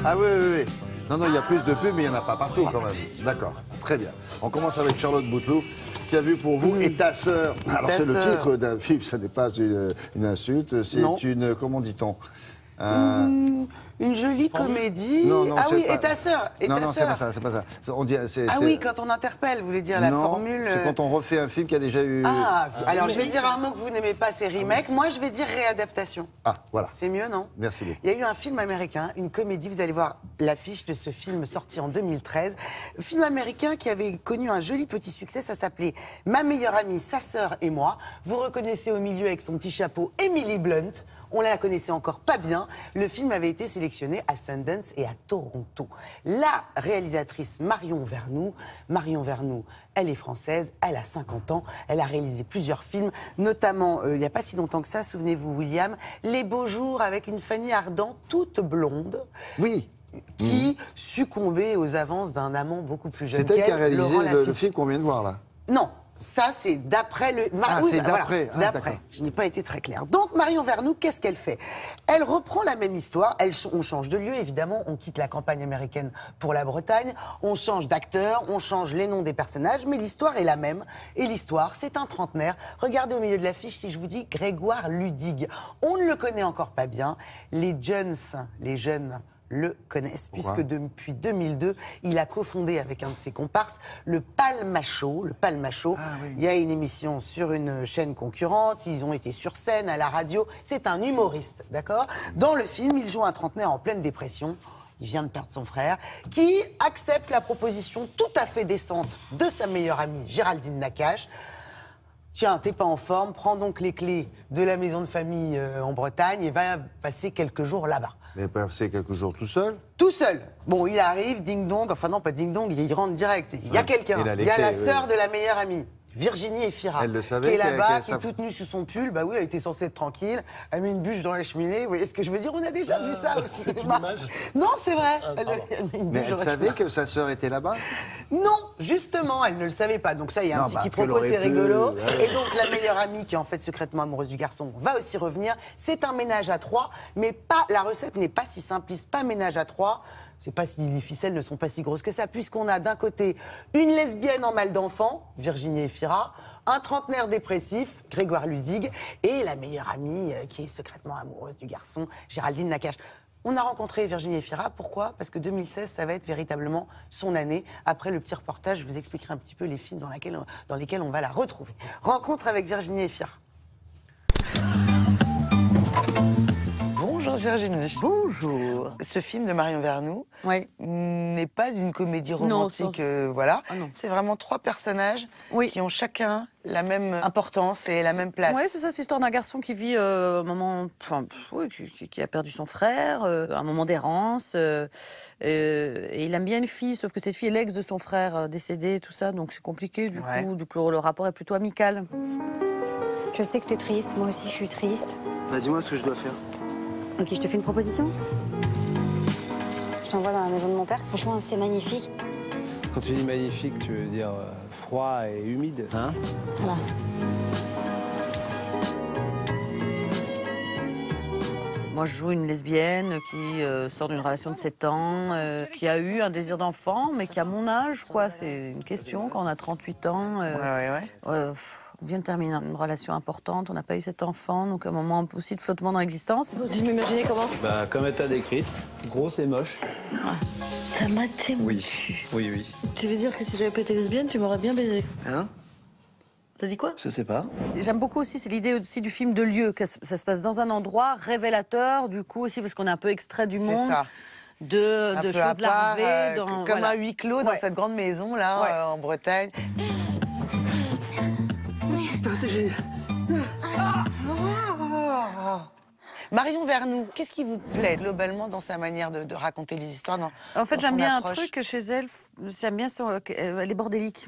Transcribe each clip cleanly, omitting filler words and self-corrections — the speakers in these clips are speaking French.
Ah oui, oui, oui. Non, non, il y a plus de pubs, mais il n'y en a pas partout quand même. D'accord, très bien. On commence avec Charlotte Bouteloup, qui a vu pour vous Et ta sœur. Alors c'est le titre d'un film, ça n'est pas une insulte, c'est une, comment dit-on une jolie comédie. Non, non, ah oui, pas... et ta sœur. Non, non, c'est pas ça, c'est pas ça. On dit, ah oui, quand on interpelle, vous voulez dire la formule. C'est quand on refait un film qui a déjà eu. Ah, alors je vais dire un mot que vous n'aimez pas, c'est remake. Moi, je vais dire réadaptation. Ah, voilà. C'est mieux, non? Merci beaucoup. Il y a eu un film américain, une comédie. Vous allez voir l'affiche de ce film sorti en 2013. Film américain qui avait connu un joli petit succès. Ça s'appelait Ma meilleure amie, sa sœur et moi. Vous reconnaissez au milieu avec son petit chapeau Emily Blunt. On la connaissait encore pas bien. Le film avait été sélectionné à Sundance et à Toronto. La réalisatrice Marion Vernou, elle est française, elle a 50 ans, elle a réalisé plusieurs films, notamment, il n'y a pas si longtemps que ça, souvenez-vous William, Les beaux jours avec une Fanny Ardant toute blonde. Oui. Qui succombait aux avances d'un amant beaucoup plus jeune qu'elle. C'est elle qui a réalisé le film qu'on vient de voir là. Non. Ça, c'est d'après le... Ah, c'est d'après. Voilà, d'après. Je n'ai pas été très claire. Donc, Marion Vernou, qu'est-ce qu'elle fait? Elle reprend la même histoire. On change de lieu, évidemment. On quitte la campagne américaine pour la Bretagne. On change d'acteur, on change les noms des personnages, mais l'histoire est la même. Et l'histoire, c'est un trentenaire. Regardez au milieu de l'affiche, si je vous dis Grégoire Ludig. On ne le connaît encore pas bien. Les jeunes le connaissent, puisque depuis 2002, il a cofondé avec un de ses comparses le Palma Show. Le Palma Show, il y a une émission sur une chaîne concurrente, ils ont été sur scène, à la radio. C'est un humoriste, d'accord? Dans le film, il joue un trentenaire en pleine dépression. Il vient de perdre son frère, qui accepte la proposition tout à fait décente de sa meilleure amie, Géraldine Nakache. Tiens, t'es pas en forme, prends donc les clés de la maison de famille en Bretagne et va passer quelques jours là-bas. Mais passer quelques jours tout seul? Tout seul. Bon, il arrive, ding-dong, enfin non, pas ding-dong, il rentre direct. Il y a quelqu'un, il y a la sœur de la meilleure amie. Virginie Efira, elle le savait, qui est là-bas, qui est toute nue sous son pull. Bah oui, elle était censée être tranquille. Elle met une bûche dans la cheminée. Vous voyez ce que je veux dire? On a déjà vu ça au cinéma. Non, c'est vrai. Mais elle savait que sa sœur était là-bas? Non, justement, elle ne le savait pas. Donc ça, il y a un petit quiproquo, c'est rigolo. Et donc la meilleure amie, qui est en fait secrètement amoureuse du garçon, va aussi revenir. C'est un ménage à trois, mais pas. La recette n'est pas si simpliste. Pas ménage à trois. C'est pas si les ficelles ne sont pas si grosses que ça, puisqu'on a d'un côté une lesbienne en mal d'enfant, Virginie Efira, un trentenaire dépressif, Grégoire Ludig, et la meilleure amie qui est secrètement amoureuse du garçon, Géraldine Nakache. On a rencontré Virginie Efira, pourquoi? Parce que 2016, ça va être véritablement son année. Après le petit reportage, je vous expliquerai un petit peu les films dans lesquels on va la retrouver. Rencontre avec Virginie Efira. Bonjour Virginie. Bonjour. Ce film de Marion Vernou n'est pas une comédie romantique, voilà. Ah c'est vraiment trois personnages qui ont chacun la même importance et la même place. Oui, c'est ça, c'est l'histoire d'un garçon qui vit un moment, qui a perdu son frère, un moment d'errance, et il aime bien une fille, sauf que cette fille est l'ex de son frère décédé, tout ça, donc c'est compliqué du coup, le rapport est plutôt amical. Je sais que t'es triste, moi aussi je suis triste. Bah dis-moi ce que je dois faire. Ok, je te fais une proposition. Je t'envoie dans la maison de mon père. Franchement, c'est magnifique. Quand tu dis magnifique, tu veux dire froid et humide, hein? Voilà. Moi, je joue une lesbienne qui sort d'une relation de 7 ans, qui a eu un désir d'enfant, mais qui a mon âge, quoi. C'est une question, quand on a 38 ans. On vient de terminer une relation importante, on n'a pas eu cet enfant, donc un moment aussi de flottement dans l'existence. Tu m'imaginais comment? Bah, comme elle t'a décrite, grosse et moche. T'as maté? Oui. Tu veux dire que si j'avais pas été lesbienne, tu m'aurais bien baisé? Hein? T'as dit quoi? Je sais pas. J'aime beaucoup aussi, c'est l'idée aussi du film de lieu, que ça se passe dans un endroit révélateur, du coup aussi, parce qu'on est un peu extrait du monde. Ça. De choses larvées. Comme un huis clos dans cette grande maison, là, en Bretagne. C'est génial. Marion Vernou, qu'est-ce qui vous plaît globalement dans sa manière de raconter les histoires En fait, j'aime bien un truc chez elle, j'aime bien elle est bordélique.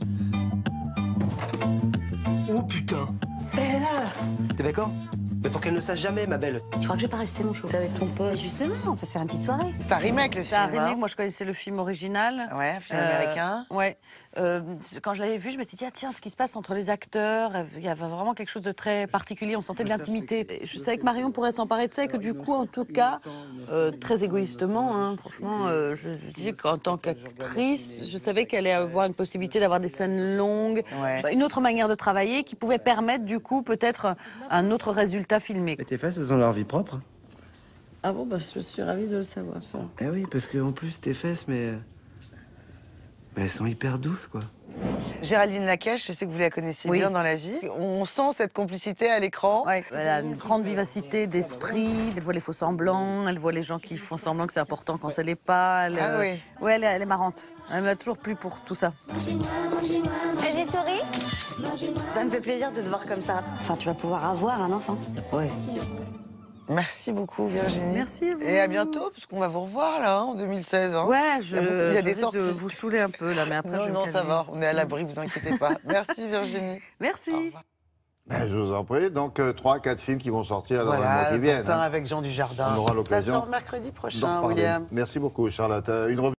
Oh putain. Elle est là. T'es d'accord? Mais pour qu'elle ne sache jamais, ma belle. Je crois que je vais pas rester mon chou. T'es avec ton pote. Justement, on peut se faire une petite soirée. C'est un remake, le film. C'est un remake, moi je connaissais le film original. Ouais, film américain. Ouais. Quand je l'avais vu, je me suis dit, ah, tiens, ce qui se passe entre les acteurs, il y avait vraiment quelque chose de très particulier, on sentait de l'intimité. Je savais que Marion pourrait s'emparer de ça et que du coup, en tout cas, très égoïstement, hein, franchement, je disais qu'en tant qu'actrice, je savais qu'elle allait avoir une possibilité d'avoir des scènes longues, une autre manière de travailler qui pouvait permettre du coup peut-être un autre résultat filmé. Mais tes fesses, elles ont leur vie propre. Ah bon, bah, je suis ravie de le savoir, ça. Eh oui, parce qu'en plus, tes fesses, mais elles sont hyper douces, quoi. Géraldine Nakache, je sais que vous la connaissez bien dans la vie. On sent cette complicité à l'écran. Ouais, elle a une grande vivacité d'esprit. Elle voit les faux semblants, elle voit les gens qui font semblant que c'est important quand ça l'est pas. Elle, ouais, elle est marrante. Elle m'a toujours plu pour tout ça. J'ai souri. Ça me fait plaisir de te voir comme ça. Enfin, tu vas pouvoir avoir un enfant. Ouais. Merci beaucoup, Virginie. Merci à vous. Et à bientôt, parce qu'on va vous revoir, là, en 2016. Hein. Ouais, il y a des sorties. de vous saouler un peu, là, mais après, non, ça va, on est à l'abri, vous inquiétez pas. Merci, Virginie. Merci. Ben, je vous en prie. Donc, 3-4 films qui vont sortir dans les mois qui viennent. Avec Jean Dujardin. On aura l'occasion. Ça sort mercredi prochain, William. William. Merci beaucoup, Charlotte. Une